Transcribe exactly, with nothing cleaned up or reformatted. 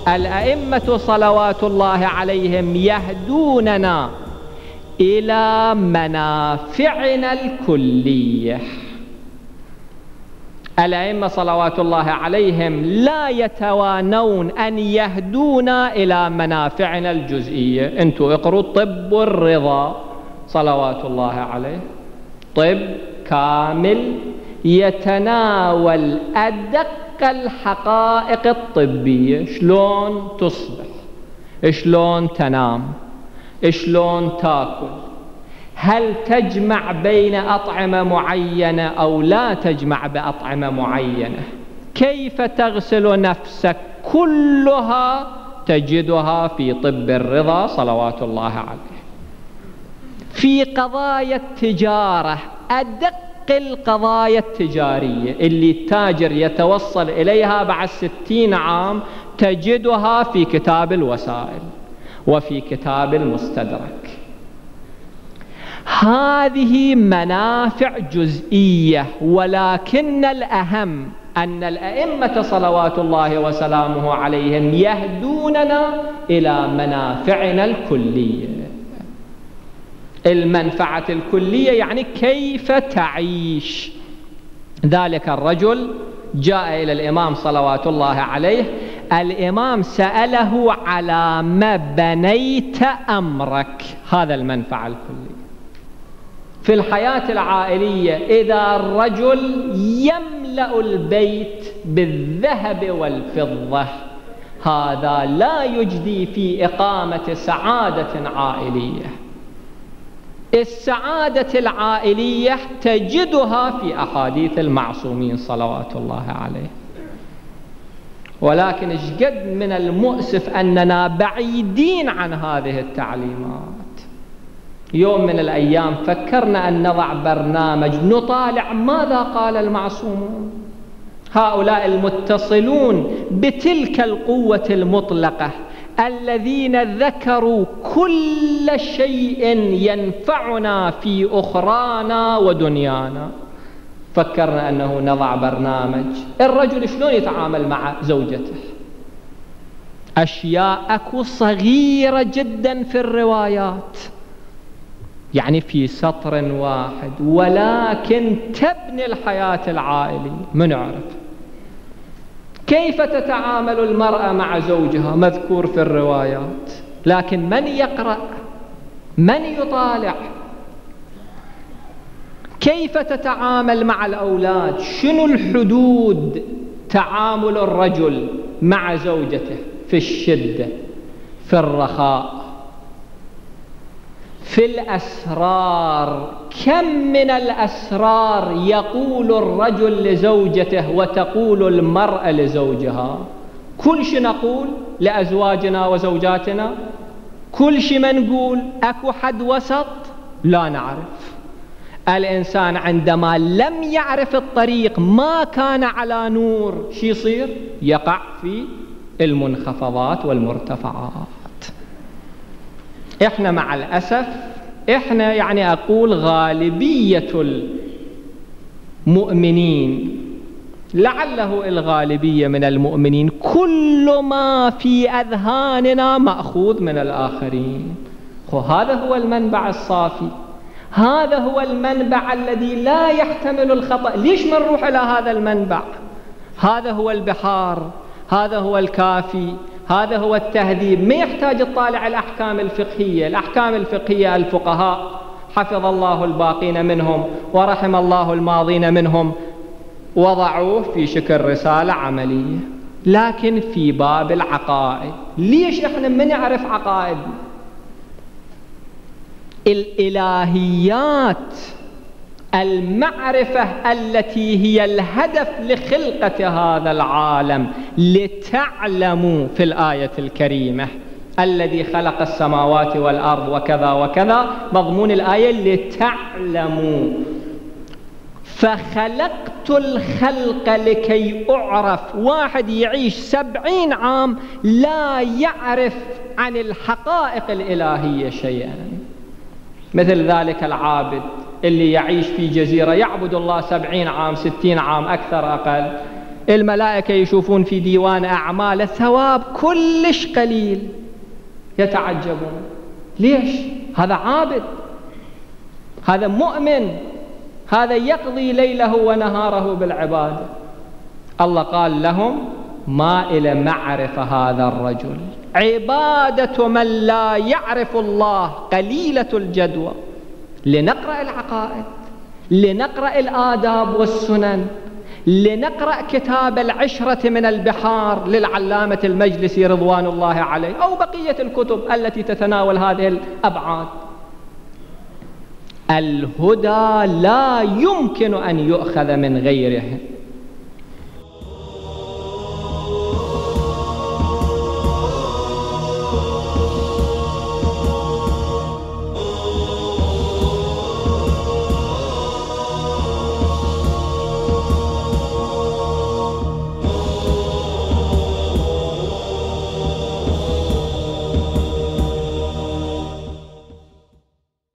الأئمة صلوات الله عليهم يهدوننا إلى منافعنا الكلية. الأئمة صلوات الله عليهم لا يتوانون أن يهدونا إلى منافعنا الجزئية. أنتوا اقروا طب الرضا صلوات الله عليه، طب كامل يتناول أدق الحقائق الطبية، شلون تصبح، شلون تنام، شلون تاكل، هل تجمع بين أطعمة معينة أو لا تجمع بأطعمة معينة، كيف تغسل نفسك، كلها تجدها في طب الرضا صلوات الله عليه. في قضايا التجارة، أدق القضايا التجارية اللي التاجر يتوصل إليها بعد ستين عام تجدها في كتاب الوسائل وفي كتاب المستدرك. هذه منافع جزئية، ولكن الأهم أن الأئمة صلوات الله وسلامه عليهم يهدوننا إلى منافعنا الكلية. المنفعة الكلية يعني كيف تعيش. ذلك الرجل جاء إلى الإمام صلوات الله عليه، الإمام سأله على ما بنيت أمرك، هذا المنفعة الكلية. في الحياة العائلية إذا الرجل يملأ البيت بالذهب والفضة، هذا لا يجدي في إقامة سعادة عائلية. السعادة العائلية تجدها في أحاديث المعصومين صلوات الله عليه. ولكن اشقد من المؤسف أننا بعيدين عن هذه التعليمات. يوم من الأيام فكرنا أن نضع برنامج نطالع ماذا قال المعصومون، هؤلاء المتصلون بتلك القوة المطلقة الذين ذكروا كل شيء ينفعنا في أخرانا ودنيانا. فكرنا أنه نضع برنامج الرجل شلون يتعامل مع زوجته، أشياء أكو صغيرة جدا في الروايات، يعني في سطر واحد، ولكن تبني الحياة العائلية. من يعرف كيف تتعامل المرأة مع زوجها مذكور في الروايات، لكن من يقرأ، من يطالع؟ كيف تتعامل مع الأولاد، شنو الحدود تعامل الرجل مع زوجته في الشدة، في الرخاء، في الأسرار. كم من الأسرار يقول الرجل لزوجته وتقول المرأة لزوجها. كل شيء نقول لأزواجنا وزوجاتنا، كل شيء ما نقول، أكو حد وسط لا نعرف. الإنسان عندما لم يعرف الطريق، ما كان على نور، شو يصير؟ يقع في المنخفضات والمرتفعات. إحنا مع الأسف، إحنا يعني أقول غالبية المؤمنين، لعله الغالبية من المؤمنين، كل ما في أذهاننا مأخوذ من الآخرين. هذا هو المنبع الصافي، هذا هو المنبع الذي لا يحتمل الخطأ. ليش ما نروح إلى هذا المنبع؟ هذا هو البحار، هذا هو الكافي، هذا هو التهذيب. ما يحتاج الطالع الأحكام الفقهية. الأحكام الفقهية الفقهاء حفظ الله الباقين منهم ورحم الله الماضين منهم وضعوه في شكل رسالة عملية. لكن في باب العقائد، ليش إحنا ما نعرف عقائدنا؟ الإلهيات، المعرفة التي هي الهدف لخلقة هذا العالم، لتعلموا في الآية الكريمة الذي خلق السماوات والأرض وكذا وكذا، مضمون الآية لتعلموا. فخلقت الخلق لكي أعرف. واحد يعيش سبعين عام لا يعرف عن الحقائق الإلهية شيئا. مثل ذلك العابد اللي يعيش في جزيرة يعبد الله سبعين عام ستين عام أكثر أقل، الملائكة يشوفون في ديوان أعماله ثواب كلش قليل، يتعجبون. ليش؟ هذا عابد، هذا مؤمن، هذا يقضي ليله ونهاره بالعبادة. الله قال لهم ما إلى معرفة هذا الرجل، عبادة من لا يعرف الله قليلة الجدوى. لنقرأ العقائد، لنقرأ الآداب والسنن، لنقرأ كتاب العشرة من البحار للعلامة المجلسي رضوان الله عليه، أو بقية الكتب التي تتناول هذه الأبعاد. الهدى لا يمكن أن يؤخذ من غيره.